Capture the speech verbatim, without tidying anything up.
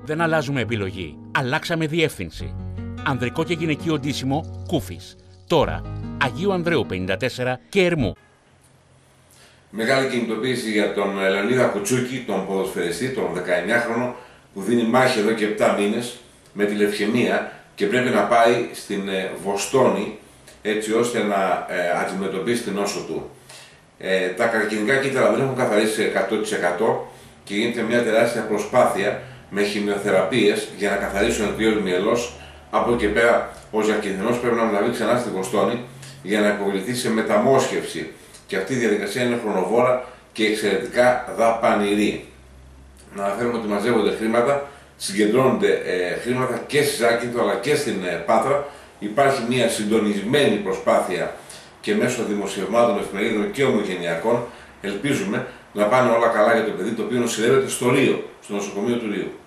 Δεν αλλάζουμε επιλογή. Αλλάξαμε διεύθυνση. Ανδρικό και γυναικείο ντύσιμο Κούφης. Τώρα, Αγίου Ανδρέου πενήντα τέσσερα και Ερμού. Μεγάλη κινητοποίηση για τον Λεωνίδα Κουτσούκη, τον ποδοσφαιριστή, τον δεκαεννιάχρονο, που δίνει μάχη εδώ και επτά μήνες με τη λευκαιμία και πρέπει να πάει στην Βοστόνη έτσι ώστε να ε, αντιμετωπίσει την νόσο του. Ε, τα καρκινικά κύτταρα δεν έχουν καθαρίσει εκατό τοις εκατό και γίνεται μια τεράστια προσπάθεια με χημειοθεραπείες για να καθαρίσουν εντελώς μυελός. Από εκεί και πέρα ο Ζακυνθινός πρέπει να μεταβεί ξανά στη Βοστόνη για να υποβληθεί σε μεταμόσχευση. Και αυτή η διαδικασία είναι χρονοβόρα και εξαιρετικά δαπανηρή. Να αναφέρουμε ότι μαζεύονται χρήματα, συγκεντρώνονται ε, χρήματα και στη Ζάκυνθο αλλά και στην ε, Πάτρα. Υπάρχει μια συντονισμένη προσπάθεια και μέσω δημοσιευμάτων, εφημερίδων και ομογενειακών ελπίζουμε να πάνε όλα καλά για το παιδί το οποίο νοσηλεύεται στο Ρίο, στο νοσοκομείο του Ρίου.